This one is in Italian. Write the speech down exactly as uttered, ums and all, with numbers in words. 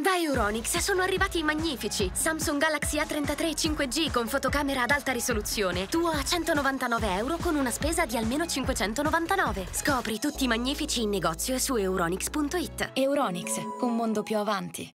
Da Euronics sono arrivati i magnifici Samsung Galaxy A trentatré cinque G con fotocamera ad alta risoluzione. Tuo a centonovantanove euro con una spesa di almeno cinquecentonovantanove. Scopri tutti i magnifici in negozio e su euronics punto it. Euronics, un mondo più avanti.